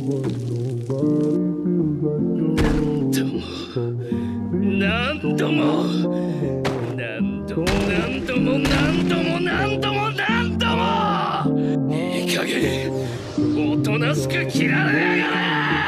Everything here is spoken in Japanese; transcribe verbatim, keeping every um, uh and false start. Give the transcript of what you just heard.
なんともなんともなんともなんともなんともなんともいい加減おとなしく切られやがれ。